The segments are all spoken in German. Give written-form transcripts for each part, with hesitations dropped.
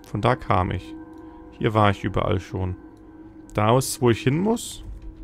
Von da kam ich. Hier war ich überall schon. Da ist, wo ich hin muss.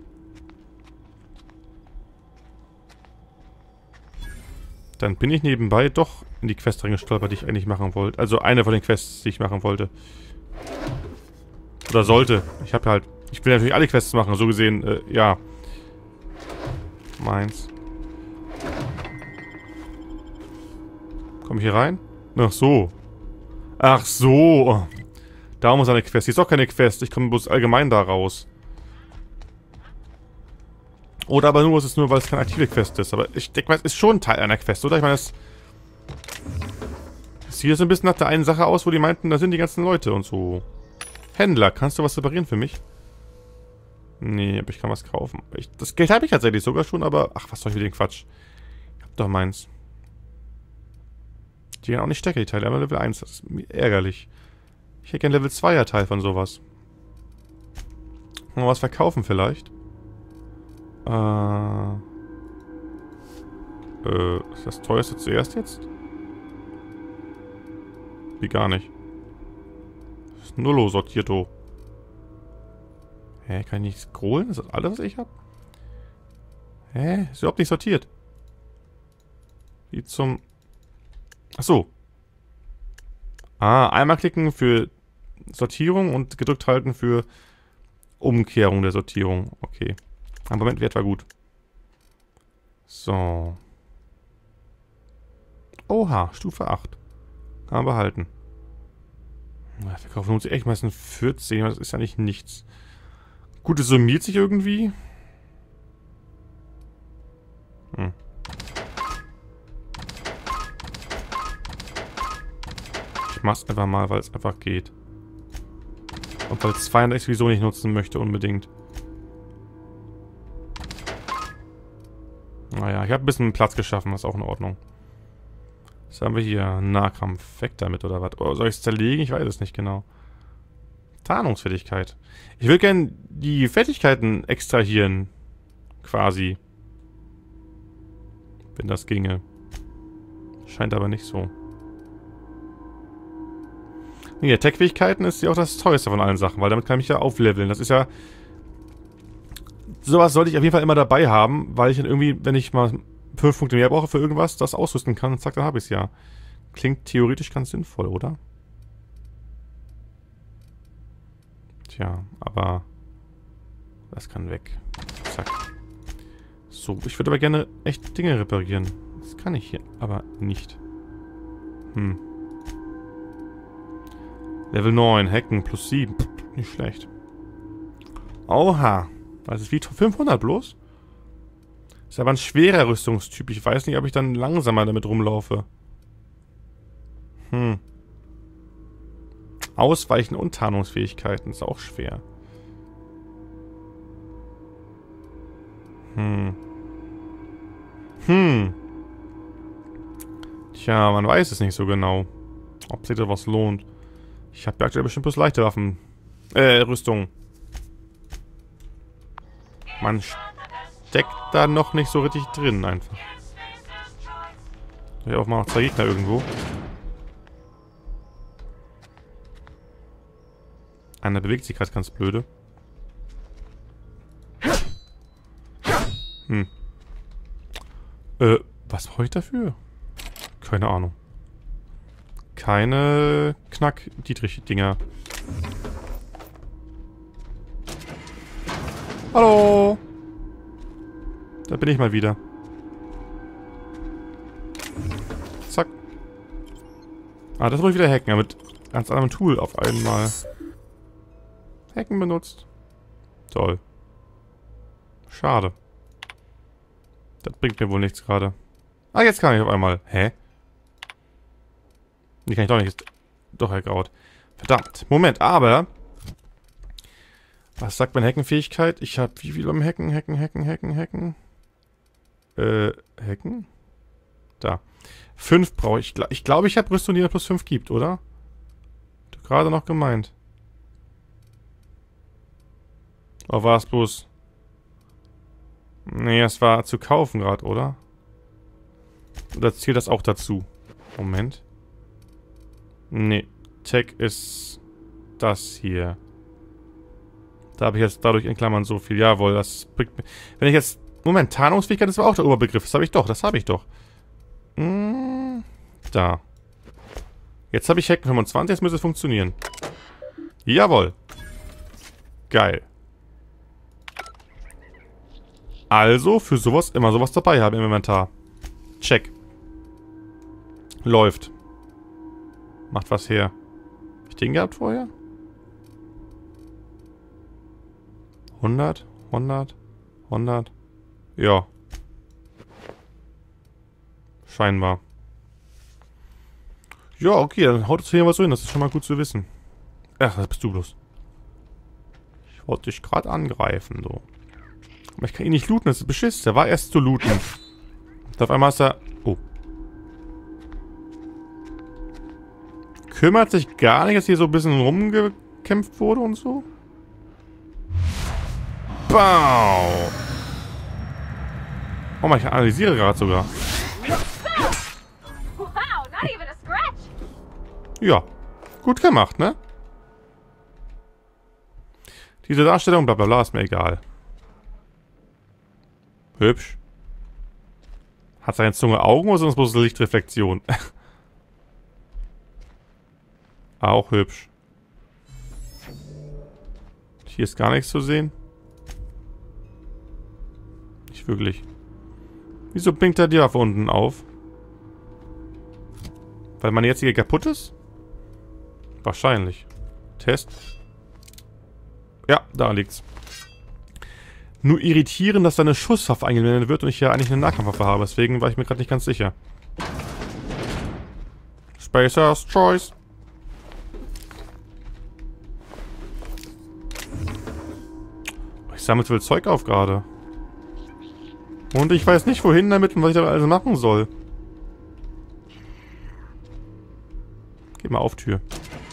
Dann bin ich nebenbei doch in die Quest reingestolpert, die ich eigentlich machen wollte. Also eine von den Quests, die ich machen wollte. Oder sollte. Ich habe halt... Ich will natürlich alle Quests machen, so gesehen, ja. Meins. Komm ich hier rein? Ach so. Ach so. Da muss eine Quest. Die ist doch keine Quest. Ich komme bloß allgemein da raus. Oder aber nur, es ist nur, weil es keine aktive Quest ist. Aber ich denke mal, es ist schon Teil einer Quest, oder? Ich meine, es sieht so ein bisschen nach der einen Sache aus, wo die meinten, da sind die ganzen Leute und so. Händler, kannst du was reparieren für mich? Nee, aber ich kann was kaufen. Das Geld habe ich tatsächlich sogar schon, aber... Ach, was soll ich mit dem Quatsch? Ich hab doch meins. Die gehen auch nicht stärker, die Teile, aber Level 1. Das ist ärgerlich. Ich hätte gerne Level 2er Teil von sowas. Mal was verkaufen vielleicht. Ist das teuerste zuerst jetzt? Wie gar nicht. Das ist Nullo sortierto. Hä, kann ich nichts scrollen? Ist das alles, was ich hab? Hä? Ist überhaupt nicht sortiert. Wie zum... Achso. Ah, einmal klicken für Sortierung und gedrückt halten für Umkehrung der Sortierung. Okay. Aber Moment, Wert war gut. So. Oha, Stufe 8. Kann man behalten. Ja, verkaufen lohnt sich echt meistens 14, das ist ja nicht nichts. Gut, es summiert sich irgendwie. Hm. Ich mach's einfach mal, weil es einfach geht. Und weil 200 ich sowieso nicht nutzen möchte unbedingt. Naja, ich habe ein bisschen Platz geschaffen, ist auch in Ordnung. Was haben wir hier? Nahkampf. Weg damit oder was? Oder soll ich es zerlegen? Ich weiß es nicht genau. Tarnungsfertigkeit. Ich würde gerne die Fertigkeiten extrahieren. Quasi. Wenn das ginge. Scheint aber nicht so. Nee, Tech-Fähigkeiten ist ja auch das teuerste von allen Sachen, weil damit kann ich ja aufleveln. Das ist ja... Sowas sollte ich auf jeden Fall immer dabei haben, weil ich dann irgendwie, wenn ich mal 5 Punkte mehr brauche für irgendwas, das ausrüsten kann und zack, dann habe ich es ja. Klingt theoretisch ganz sinnvoll, oder? Tja, aber das kann weg. Zack. So, ich würde aber gerne echt Dinge reparieren. Das kann ich hier aber nicht. Hm. Level 9, Hacken plus 7. Pff, nicht schlecht. Oha. Das ist wie 500 bloß? Ist aber ein schwerer Rüstungstyp. Ich weiß nicht, ob ich dann langsamer damit rumlaufe. Hm. Ausweichen und Tarnungsfähigkeiten ist auch schwer. Hm. Tja, man weiß es nicht so genau. Ob sich da was lohnt. Ich habe ja aktuell bestimmt bloß leichte Waffen. Rüstung. Man steckt da noch nicht so richtig drin, einfach. Ich habe auch mal noch 2 Gegner irgendwo. Einer bewegt sich gerade ganz blöde. Hm. Was brauche ich dafür? Keine Ahnung. Keine Knack-Dietrich-Dinger. Hallo! Da bin ich mal wieder. Zack. Ah, das muss ich wieder hacken, aber mit ganz anderem Tool auf einmal. Hacken benutzt. Toll. Schade. Das bringt mir wohl nichts gerade. Ah, jetzt kann ich auf einmal. Hä? Die kann ich doch nicht. Doch, ergraut. Verdammt. Moment, aber... Was sagt meine Hackenfähigkeit? Ich habe wie viel beim Hacken? Hacken? Hacken? Da. 5 brauche ich. Ich glaube, ich habe Rüstung, die mir plus 5 gibt, oder? Du gerade noch gemeint. Oder war es bloß... Nee, es war zu kaufen gerade, oder? Oder zählt das auch dazu? Moment. Nee. Tech ist das hier. Da habe ich jetzt dadurch in Klammern so viel. Jawohl, das bringt mir... Wenn ich jetzt... Moment, Tarnungsfähigkeit, das war auch der Oberbegriff. Das habe ich doch, Da. Jetzt habe ich Hacken 25, jetzt müsste es funktionieren. Jawohl. Geil. Also, für sowas immer sowas dabei haben im Inventar. Check. Läuft. Macht was her. Hab ich den gehabt vorher? 100, 100, 100. Ja. Scheinbar. Ja, okay, dann haut es hier was so hin. Das ist schon mal gut zu wissen. Ach, was bist du bloß? Ich wollte dich gerade angreifen, so. Aber ich kann ihn nicht looten, das ist Beschiss. Der war erst zu looten. Und auf einmal ist er... Oh. Kümmert sich gar nicht, dass hier so ein bisschen rumgekämpft wurde und so? Bau! Oh man, ich analysiere gerade sogar. Ja. Gut gemacht, ne? Diese Darstellung, bla bla bla, ist mir egal. Hübsch. Hat seine Zunge Augen oder sind das bloß Lichtreflexion? Auch hübsch. Hier ist gar nichts zu sehen. Nicht wirklich. Wieso blinkt da die Waffe unten auf? Weil meine jetzige kaputt ist? Wahrscheinlich. Test. Ja, da liegt's. Nur irritierend, dass da eine Schusswaffe eingeblendet wird und ich ja eigentlich eine Nahkampfwaffe habe. Deswegen war ich mir gerade nicht ganz sicher. Spacer's Choice. Ich sammle so viel Zeug auf gerade. Und ich weiß nicht, wohin damit und was ich da alles machen soll. Geh mal auf, Tür.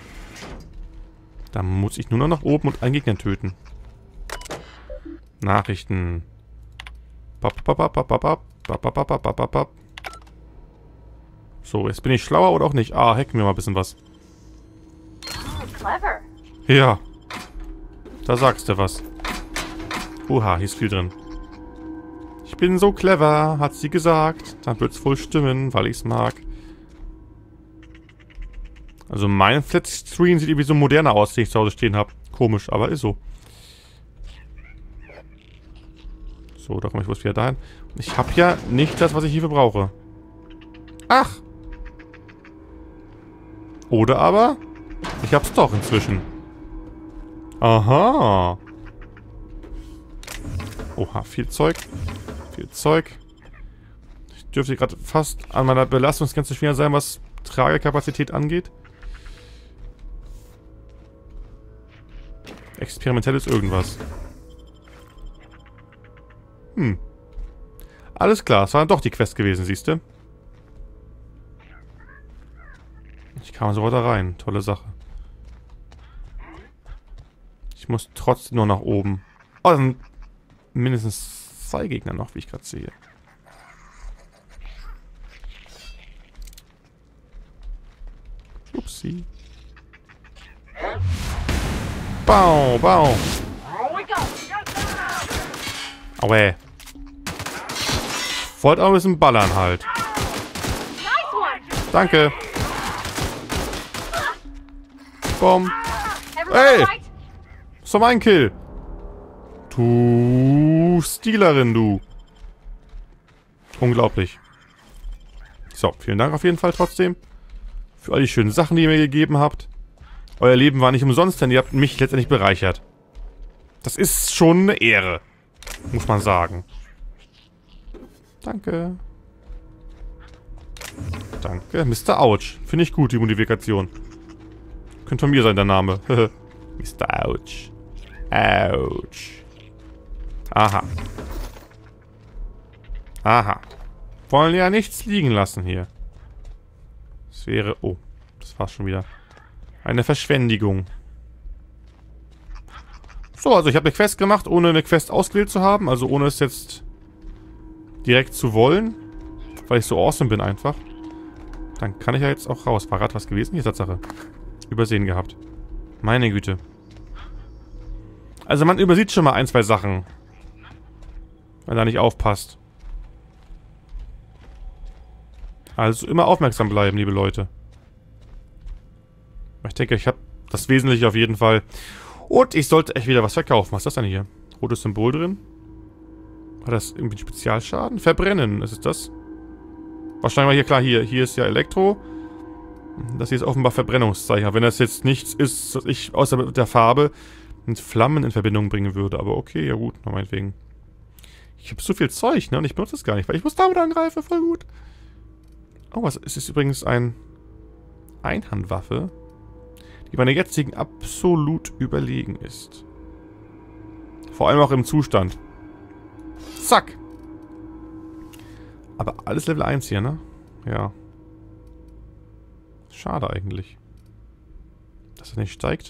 Da muss ich nur noch nach oben und einen Gegner töten. Nachrichten. So, jetzt bin ich schlauer oder auch nicht. Ah, hacken wir mal ein bisschen was. Ja. Da sagst du was. Oha, hier ist viel drin. Ich bin so clever, hat sie gesagt. Dann wird's wohl stimmen, weil ich's mag. Also mein Flatscreen sieht irgendwie so moderner aus, den ich zu Hause stehen habe. Komisch, aber ist so. So, da komme ich bloß wieder dahin. Ich habe ja nicht das, was ich hierfür brauche. Ach! Oder aber, ich hab's doch inzwischen. Aha! Oha, viel Zeug. Viel Zeug. Ich dürfte gerade fast an meiner Belastungsgrenze schwer sein, was Tragekapazität angeht. Experimentelles irgendwas. Alles klar, es war dann doch die Quest gewesen, siehst du? Ich kam so da rein. Tolle Sache. Ich muss trotzdem nur nach oben. Oh, dann mindestens 2 Gegner noch, wie ich gerade sehe. Upsi. Bau, bau. Aue. Wollt auch ein bisschen ballern halt. Danke. Bom. Ey! Das war mein Kill. Du Stealerin, du. Unglaublich. So, vielen Dank auf jeden Fall trotzdem. Für all die schönen Sachen, die ihr mir gegeben habt. Euer Leben war nicht umsonst, denn ihr habt mich letztendlich bereichert. Das ist schon eine Ehre. Muss man sagen. Danke. Danke. Mr. Ouch. Finde ich gut, die Modifikation. Könnte von mir sein, der Name. Mr. Ouch. Ouch. Aha. Aha. Wollen ja nichts liegen lassen hier. Das wäre... Oh, das war's schon wieder. Eine Verschwendigung. So, also ich habe eine Quest gemacht, ohne eine Quest ausgewählt zu haben. Also ohne es jetzt direkt zu wollen. Weil ich so awesome bin einfach. Dann kann ich ja jetzt auch raus. War gerade was gewesen? Hier ist Tatsache. übersehen gehabt. Meine Güte. Also man übersieht schon mal ein, zwei Sachen. Wenn er nicht aufpasst. Also immer aufmerksam bleiben, liebe Leute. Ich denke, ich habe das Wesentliche auf jeden Fall. Und ich sollte echt wieder was verkaufen. Was ist das denn hier? Rotes Symbol drin? War das irgendwie ein Spezialschaden? Verbrennen, ist es das? Wahrscheinlich mal hier, klar, hier ist ja Elektro. Das hier ist offenbar Verbrennungszeichen. Wenn das jetzt nichts ist, was ich außer der Farbe mit Flammen in Verbindung bringen würde. Aber okay, ja gut, meinetwegen. Ich habe so viel Zeug, ne? Und ich benutze es gar nicht, weil ich muss damit angreifen. Voll gut. Oh, was ist es übrigens eine Einhandwaffe, die meiner jetzigen absolut überlegen ist. Vor allem auch im Zustand. Zack. Aber alles Level 1 hier, ne? Ja. Schade eigentlich. Dass er nicht steigt.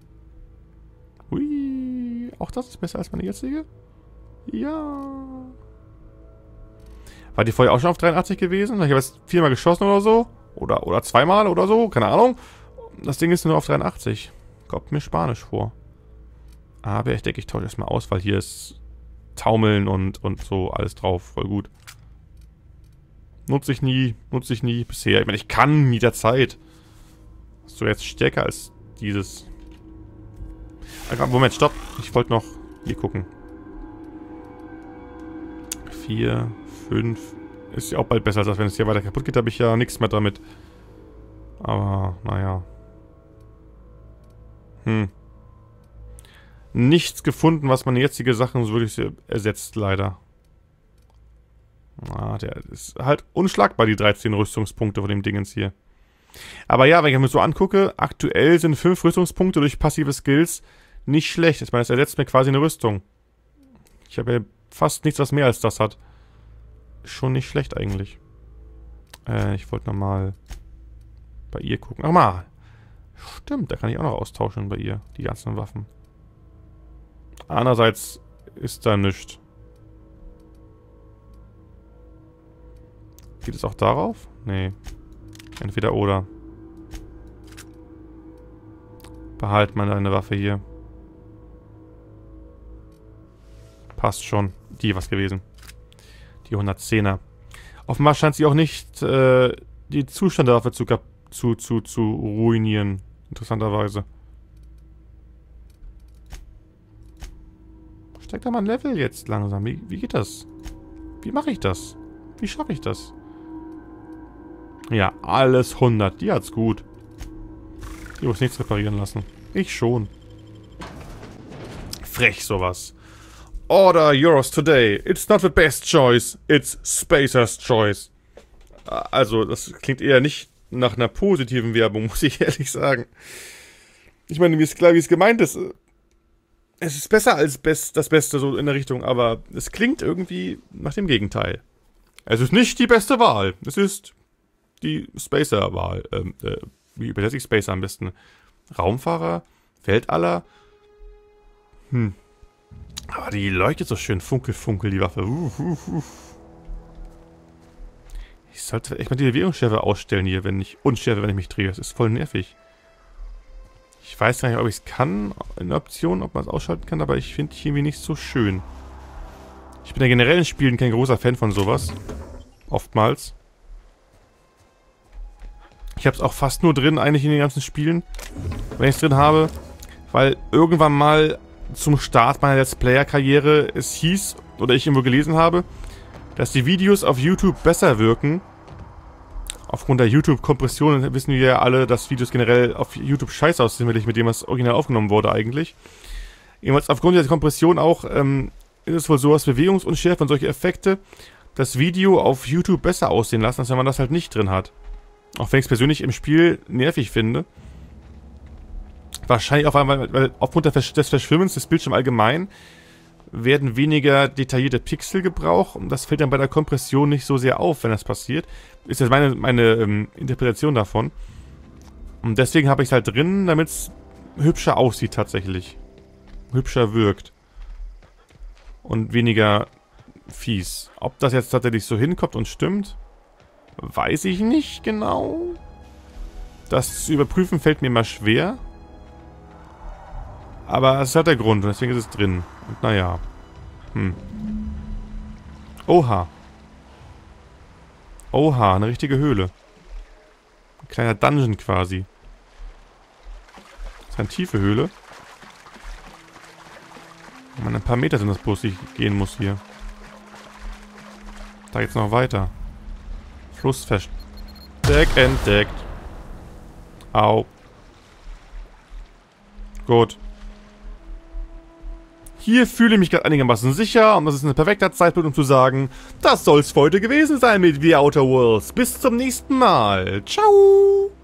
Hui. Auch das ist besser als meine jetzige? Ja. War die vorher auch schon auf 83 gewesen? Ich habe jetzt 4-mal geschossen oder so. Oder 2-mal oder so. Keine Ahnung. Das Ding ist nur auf 83. Kommt mir Spanisch vor. Aber ich denke, ich tausche erstmal aus, weil hier ist Taumeln und so alles drauf. Voll gut. Nutze ich nie bisher. Ich meine, ich kann jederzeit. So, jetzt stärker als dieses. Moment, stopp. Ich wollte noch hier gucken. 4, 5. Ist ja auch bald besser, als wenn es hier weiter kaputt geht. Da habe ich ja nichts mehr damit. Aber, naja. Nichts gefunden, was meine jetzige Sachen so wirklich ersetzt, leider. Ah, der ist halt unschlagbar, die 13 Rüstungspunkte von dem Dingens hier. Aber ja, wenn ich mir so angucke, aktuell sind 5 Rüstungspunkte durch passive Skills nicht schlecht. Ich meine, es ersetzt mir quasi eine Rüstung. Ich habe ja fast nichts, was mehr als das hat. Schon nicht schlecht eigentlich. Ich wollte nochmal bei ihr gucken. Ach mal. Stimmt, da kann ich auch noch austauschen bei ihr, die ganzen Waffen. Andererseits ist da nichts. Geht es auch darauf? Nee. Entweder oder. Behalt mal deine Waffe hier. Passt schon. Die was gewesen. Die 110er. Offenbar scheint sie auch nicht die Zustand der Waffe zu ruinieren. Interessanterweise. Steigt da mal ein Level jetzt langsam. Wie geht das? Wie mache ich das? Wie schaffe ich das? Ja, alles 100. Die hat's gut. Die muss nichts reparieren lassen. Ich schon. Frech sowas. Order yours today. It's not the best choice. It's Spacer's choice. Also, das klingt eher nicht nach einer positiven Werbung, muss ich ehrlich sagen. Ich meine, mir ist klar, wie es gemeint ist. Es ist besser als das Beste so in der Richtung, aber es klingt irgendwie nach dem Gegenteil. Es ist nicht die beste Wahl. Es ist die Spacer-Wahl. Wie übersetze ich Spacer am besten? Raumfahrer? Weltaller? Aber die leuchtet so schön funkel, die Waffe. Ich sollte echt mal die Bewegungsschärfe ausstellen hier, wenn ich Unschärfe, wenn ich mich drehe. Das ist voll nervig. Ich weiß gar nicht, ob ich es kann, in der Option, ob man es ausschalten kann, aber ich finde die irgendwie nicht so schön. Ich bin ja generell in Spielen kein großer Fan von sowas. Oftmals. Ich habe es auch fast nur drin, eigentlich in den ganzen Spielen, wenn ich es drin habe. Weil irgendwann mal zum Start meiner Let's Player-Karriere es hieß, oder ich irgendwo gelesen habe, dass die Videos auf YouTube besser wirken. Aufgrund der YouTube-Kompression wissen wir ja alle, dass Videos generell auf YouTube scheiße aussehen, mit dem was original aufgenommen wurde eigentlich. Jedenfalls aufgrund der Kompression auch ist es wohl so, dass Bewegungsunschärfe und solche Effekte das Video auf YouTube besser aussehen lassen, als wenn man das halt nicht drin hat. Auch wenn ich es persönlich im Spiel nervig finde. Wahrscheinlich auch, weil aufgrund des Verschwimmens des Bildschirms allgemein werden weniger detaillierte Pixel gebraucht und das fällt dann bei der Kompression nicht so sehr auf, wenn das passiert. Ist jetzt meine Interpretation davon. Und deswegen habe ich es halt drin, damit es hübscher aussieht tatsächlich. Hübscher wirkt. Und weniger fies. Ob das jetzt tatsächlich so hinkommt und stimmt, weiß ich nicht genau. Das zu überprüfen fällt mir immer schwer. Aber es hat der Grund und deswegen ist es drin. Und naja. Oha. Oha, eine richtige Höhle. Ein kleiner Dungeon quasi. Das ist eine tiefe Höhle. Ein paar Meter sind das bloß, die ich gehen muss hier. Da geht's noch weiter. Fluss versteckt, entdeckt. Au. Gut. Hier fühle ich mich gerade einigermaßen sicher und das ist ein perfekter Zeitpunkt, um zu sagen, das soll's für heute gewesen sein mit The Outer Worlds. Bis zum nächsten Mal. Ciao.